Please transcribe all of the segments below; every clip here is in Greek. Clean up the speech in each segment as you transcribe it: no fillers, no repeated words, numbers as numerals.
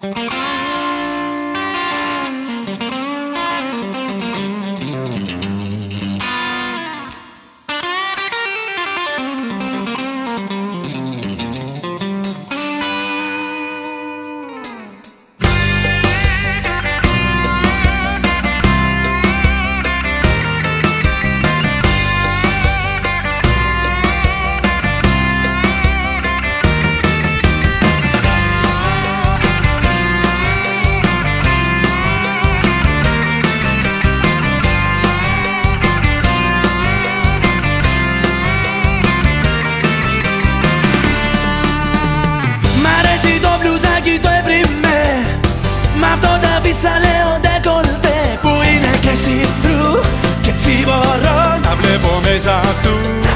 Λέω νtekolte που είναι και see-through και έτσι μπορώ να βλέπω μέσα του.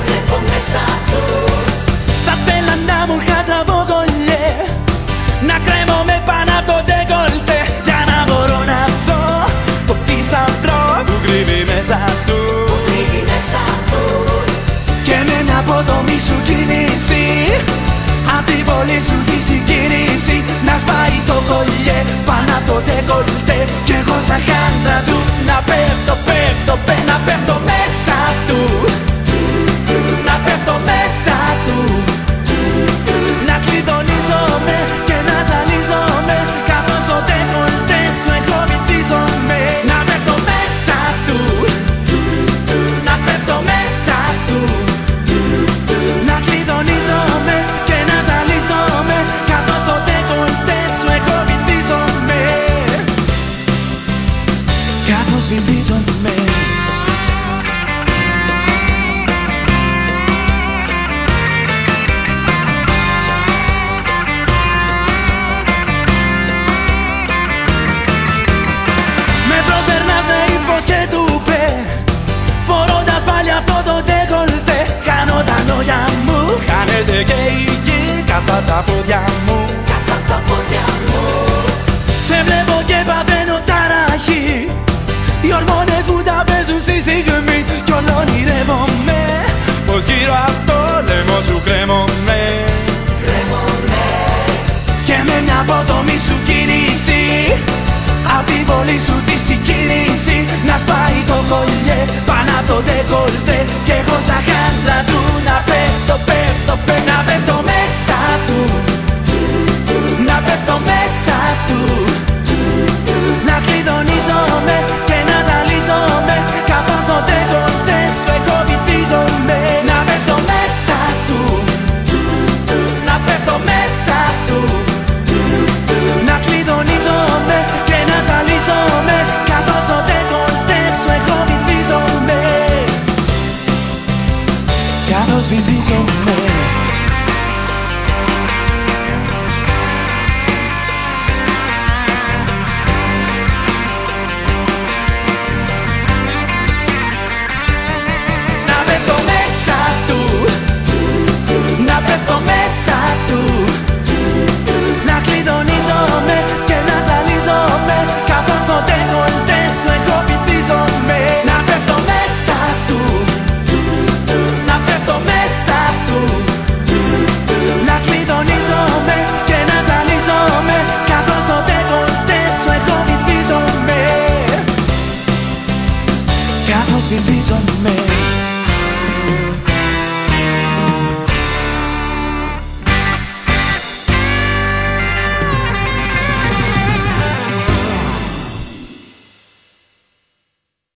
Θα θέλα να μου χατραβώ κολλιέ, να κρέμομαι πάνω από το νtekolte για να μπορώ να δω το θησαυρό που κρύβει μέσα του. Και με μια απότομη σου κίνηση, απ' την πολύ σου τη συγκίνηση, να σπάει το κολλιέ πάνω από το νtekolte κι εγώ σαν χάντρα του να πέφτω, να πέφτω μέσα του. Να πέφτω μέσα του. Να κλειδονίζομαι και να ζαλίζομαι καθώς το νtekolte σου εγώ βυθίζομαι. Να πέφτω μέσα του. Να πέφτω μέσα του. Να κλειδονίζομαι και να ζαλίζομαι καθώς το νtekolte σου εγώ βυθίζομαι. Καθώς βυθίζομαι. Με προσπερνάς με ύφος και τουπέ, φορώντας πάλι αυτό το νtekolte. Χάνω τα λόγια μου, χάνεται και η γη κατά τα πόδια μου. Σε βλέπω και παθαίνω ταραχή, οι ορμόνες μου τα παίζουν στη στιγμή κι όλο ονειρεύομαι πως γύρω από το λαιμό σου κρέμομαι. Και με μια απότομη σου κίνηση, απ' την πολύ σου τη συγκίνηση, να σπάει το κολλιέ πάνω από το νtekolte κι εγώ σαν χάντρα του να πέφτω, να πέφτω μέσα του. Να πέφτω μέσα